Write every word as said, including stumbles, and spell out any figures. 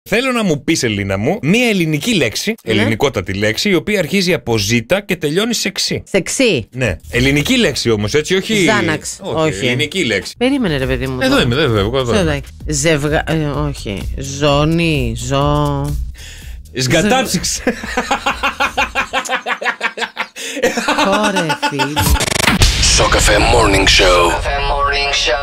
Θέλω να μου πεις, Ελίνα μου, μία ελληνική λέξη, Ναι. ελληνικότατη λέξη, η οποία αρχίζει από ζήτα και τελειώνει σε ξύ. Σεξί. Ναι. Ελληνική λέξη όμως, έτσι, όχι. Ζάναξ. Όχι. Όχι. Ελληνική λέξη. Περίμενε, ρε παιδί μου. Εδώ τώρα. είμαι, εδώ είμαι. Εδώ είμαι. Εδώ. Ζευγα... ε, όχι. Ζώνη. Ζω... Σγκατάψιξ. Ωραία, φίλοι. Σοκαφέ Morning Show.